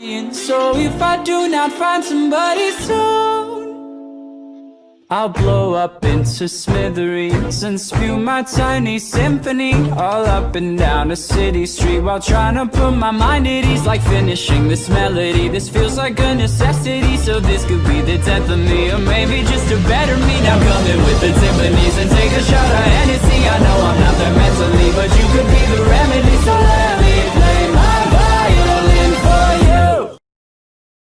So if I do not find somebody soon, I'll blow up into smithereens and spew my tiny symphony all up and down a city street, while trying to put my mind at ease, like finishing this melody. This feels like a necessity, so this could be the death of me, or maybe just a better me. Now come in with the timpanis and take a shot of Hennessy.